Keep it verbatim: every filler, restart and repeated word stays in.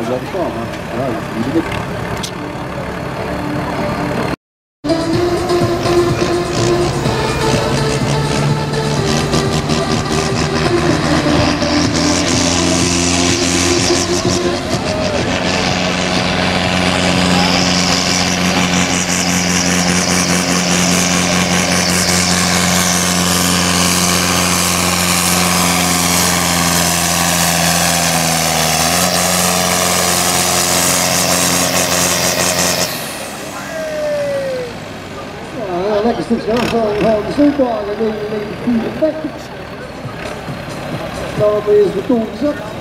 långt kvar, va? Ja, det är Lekker stuk van de sleepwagen in de feedback. Nou, ben je eens betoond gezet.